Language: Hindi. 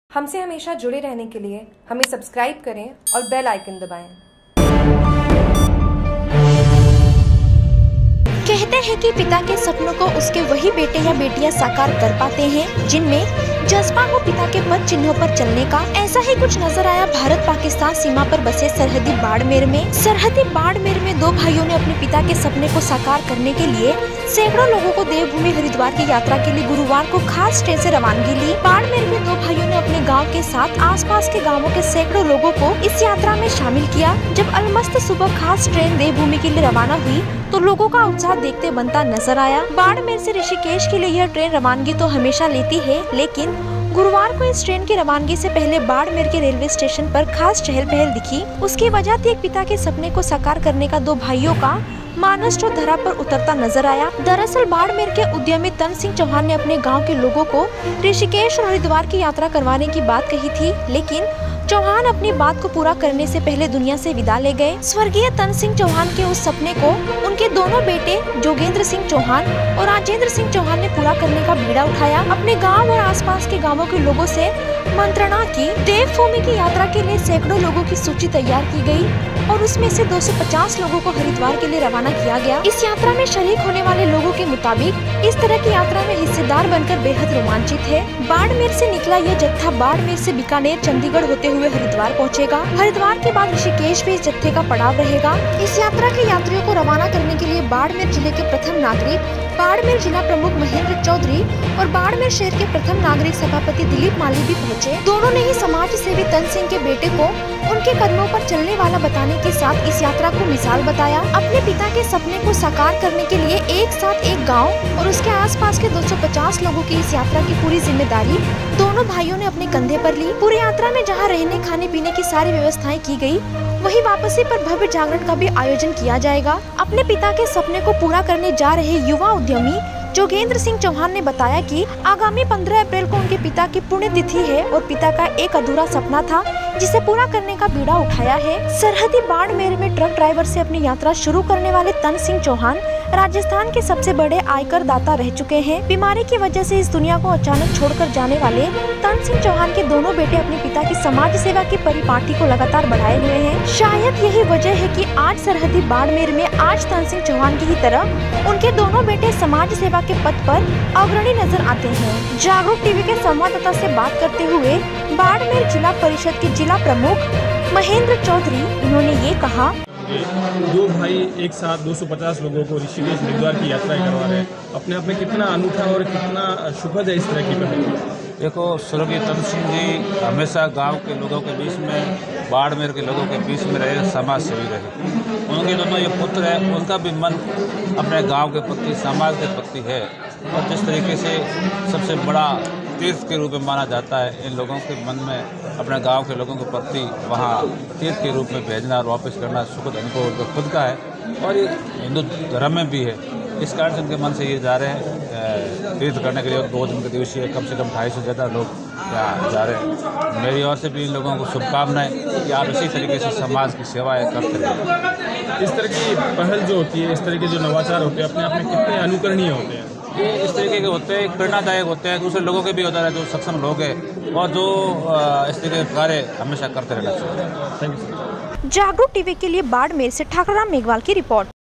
हमसे हमेशा जुड़े रहने के लिए हमें सब्सक्राइब करें और बेल आइकन दबाएं। कहते हैं कि पिता के सपनों को उसके वही बेटे या बेटियां साकार कर पाते हैं जिनमें जज्बा हो पिता के पद चिन्हों पर चलने का। ऐसा ही कुछ नजर आया भारत पाकिस्तान सीमा पर बसे सरहदी बाड़मेर में। सरहदी बाड़मेर में दो भाइयों ने अपने पिता के सपने को साकार करने के लिए सैकड़ों लोगों को देवभूमि हरिद्वार की यात्रा के लिए गुरुवार को खास ट्रेन से रवानगी ली। बाड़मेर में दो भाइयों ने अपने गाँव के साथ आसपास के गाँवों के सैकड़ों लोगों को इस यात्रा में शामिल किया। जब अलमस्त सुबह खास ट्रेन देवभूमि के लिए रवाना हुई तो लोगों का उत्साह देखते बनता नजर आया। बाड़मेर से ऋषिकेश के लिए यह ट्रेन रवानगी तो हमेशा लेती है, लेकिन गुरुवार को इस ट्रेन की रवानगी से पहले बाड़मेर के रेलवे स्टेशन पर खास चहल पहल दिखी। उसकी वजह थी एक पिता के सपने को साकार करने का दो भाइयों का मानस जो धरा पर उतरता नजर आया। दरअसल बाड़मेर के उद्यमी तन सिंह चौहान ने अपने गांव के लोगों को ऋषिकेश और हरिद्वार की यात्रा करवाने की बात कही थी, लेकिन चौहान अपनी बात को पूरा करने से पहले दुनिया से विदा ले गए। स्वर्गीय तन सिंह चौहान के उस सपने को उनके दोनों बेटे जोगेंद्र सिंह चौहान और राजेंद्र सिंह चौहान ने पूरा करने का बीड़ा उठाया। अपने गांव और आसपास के गांवों के लोगों से मंत्रणा की। देवभूमि की यात्रा के लिए सैकड़ों लोगों की सूची तैयार की गई और उसमें से 250 लोगों को हरिद्वार के लिए रवाना किया गया। इस यात्रा में शरीक होने वाले लोगों के मुताबिक इस तरह की यात्रा में हिस्सेदार बनकर बेहद रोमांचित है। बाड़मेर से निकला यह जत्था बाड़मेर से बीकानेर, चंडीगढ़ होते हुए हरिद्वार पहुंचेगा। हरिद्वार के बाद ऋषिकेश भी इस जत्थे का पड़ाव रहेगा। इस यात्रा के यात्रियों को रवाना करने के लिए बाड़मेर जिले के प्रथम नागरिक, बाड़मेर जिला प्रमुख महेंद्र चौधरी और बाड़मेर शहर के प्रथम नागरिक सभापति दिलीप माली भी पहुंचे। दोनों ने ही समाज सेवी तन सिंह के बेटे को उनके कदमों पर चलने वाला बताने के साथ इस यात्रा को मिसाल बताया। अपने पिता के सपने को साकार करने के लिए एक साथ एक गांव और उसके आसपास के 250 लोगों की इस यात्रा की पूरी जिम्मेदारी दोनों भाइयों ने अपने कंधे पर ली। पूरी यात्रा में जहां रहने खाने पीने की सारी व्यवस्थाएं की गई, वहीं वापसी पर भव्य जागरण का भी आयोजन किया जाएगा। अपने पिता के सपने को पूरा करने जा रहे युवा उद्यमी जोगेंद्र सिंह चौहान ने बताया कि आगामी 15 अप्रैल को उनके पिता की पुण्यतिथि है और पिता का एक अधूरा सपना था जिसे पूरा करने का बीड़ा उठाया है। सरहदी बाड़मेर में ट्रक ड्राइवर से अपनी यात्रा शुरू करने वाले तन सिंह चौहान राजस्थान के सबसे बड़े आयकर दाता रह चुके हैं। बीमारी की वजह से इस दुनिया को अचानक छोड़कर जाने वाले तन सिंह चौहान के दोनों बेटे अपने पिता की समाज सेवा की परिपाटी को लगातार बढ़ाए हुए हैं। शायद यही वजह है कि आज सरहदी बाड़मेर में आज तन सिंह चौहान की ही तरह उनके दोनों बेटे समाज सेवा के पद पर अग्रणी नजर आते हैं। जागरूक टीवी के संवाददाता से बात करते हुए बाड़मेर जिला परिषद के जिला प्रमुख महेंद्र चौधरी, उन्होंने ये कहा, दो भाई एक साथ 250 लोगों को ऋषिकेश हरिद्वार की यात्रा करवा रहे हैं। अपने आप में कितना अनूठा और कितना सुखद है इस तरह की पहल। देखो, स्वर्गीय तन सिंह जी हमेशा गांव के लोगों के बीच में, बाड़मेर के लोगों के बीच में रहे, समाज सेवी रहे। उनके दोनों ये पुत्र है, उनका भी मन अपने गांव के प्रति, समाज के प्रति है और जिस तरीके से सबसे बड़ा तीर्थ के रूप में माना जाता है, इन लोगों के मन में अपने गांव के लोगों के प्रति वहाँ तीर्थ के रूप में भेजना और वापस करना सुखद अनुभव उनका खुद का है और ये हिंदू धर्म में भी है। इस कारण से उनके मन से ये जा रहे हैं तीर्थ करने के लिए। 2 दिन के दिवसीय कम से कम 250 से ज़्यादा लोग यहाँ जा रहे हैं। मेरी ओर से भी इन लोगों को शुभकामनाएं कि आप इसी तरीके से समाज की सेवाएँ करते रहें। इस तरह की पहल जो होती है, इस तरह के जो नवाचार होते हैं, अपने आप में कितने अनुकरणीय होते हैं। ये इस तरीके के होते हैं, प्रेरणादायक होते हैं, दूसरे लोगों के भी होता है जो सक्षम लोग हैं और जो इस तरह के कार्य हमेशा करते रहना चाहिए। Thank you. जागरूक टीवी के लिए बाड़मेर से ठाकुर राम मेघवाल की रिपोर्ट।